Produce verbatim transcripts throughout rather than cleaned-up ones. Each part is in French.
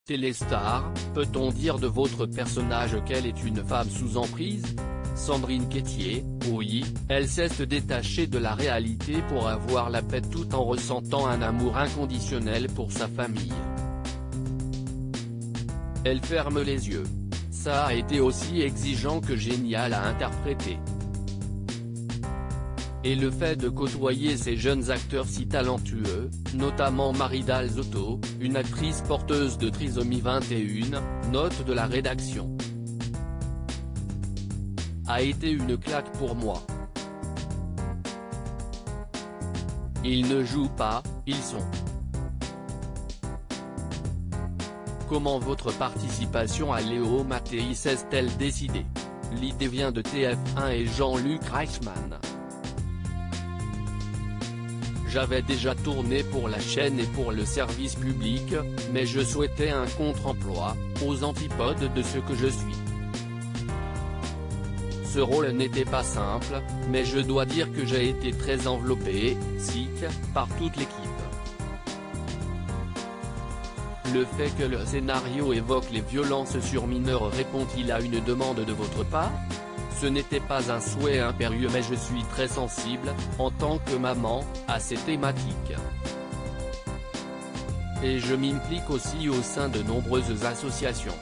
Téléstar, peut-on dire de votre personnage qu'elle est une femme sous emprise? Sandrine Quétier, oui, elle sait se détacher de la réalité pour avoir la paix tout en ressentant un amour inconditionnel pour sa famille. Elle ferme les yeux. Ça a été aussi exigeant que génial à interpréter. Et le fait de côtoyer ces jeunes acteurs si talentueux, notamment Marie Dalzotto, une actrice porteuse de trisomie vingt et un, note de la rédaction, a été une claque pour moi. Ils ne jouent pas, ils sont. Comment votre participation à Léo Mattei s'est-elle décidée? L'idée vient de T F un et Jean-Luc Reichmann. J'avais déjà tourné pour la chaîne et pour le service public, mais je souhaitais un contre-emploi, aux antipodes de ce que je suis. Ce rôle n'était pas simple, mais je dois dire que j'ai été très enveloppé, sick, par toute l'équipe. Le fait que le scénario évoque les violences sur mineurs répond-il à une demande de votre part? Ce n'était pas un souhait impérieux mais je suis très sensible, en tant que maman, à ces thématiques. Et je m'implique aussi au sein de nombreuses associations.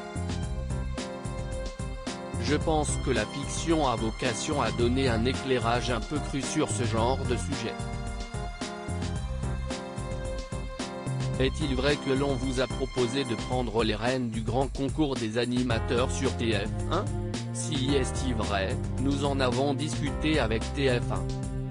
Je pense que la fiction a vocation à donner un éclairage un peu cru sur ce genre de sujet. Est-il vrai que l'on vous a proposé de prendre les rênes du grand concours des animateurs sur T F un? Si est-il vrai, nous en avons discuté avec T F un.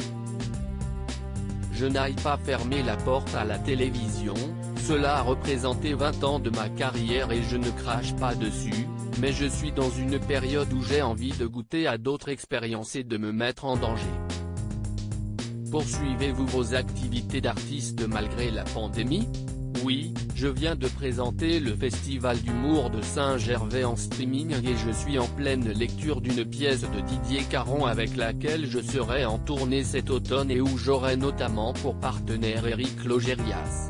Je n'aille pas fermer la porte à la télévision, cela a représenté vingt ans de ma carrière et je ne crache pas dessus, mais je suis dans une période où j'ai envie de goûter à d'autres expériences et de me mettre en danger. Poursuivez-vous vos activités d'artiste malgré la pandémie? Oui, je viens de présenter le Festival d'humour de Saint-Gervais en streaming et je suis en pleine lecture d'une pièce de Didier Caron avec laquelle je serai en tournée cet automne et où j'aurai notamment pour partenaire Éric Logérias.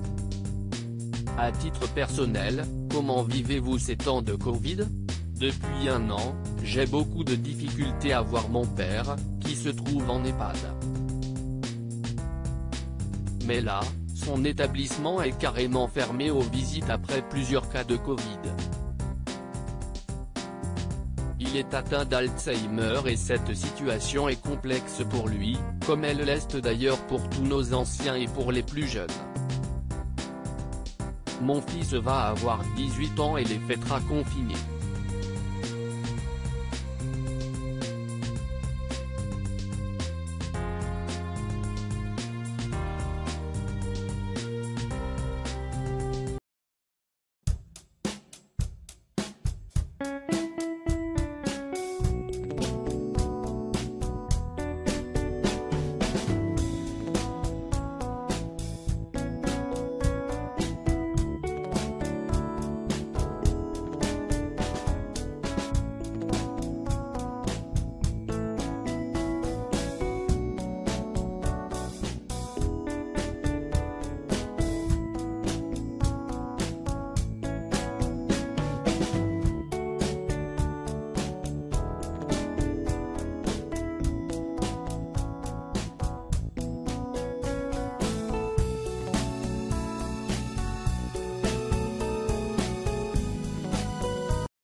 À titre personnel, comment vivez-vous ces temps de Covid? Depuis un an, j'ai beaucoup de difficultés à voir mon père, qui se trouve en EHPAD. Mais là, son établissement est carrément fermé aux visites après plusieurs cas de Covid. Il est atteint d'Alzheimer et cette situation est complexe pour lui, comme elle l'est d'ailleurs pour tous nos anciens et pour les plus jeunes. Mon fils va avoir dix-huit ans et les fêtera confinés.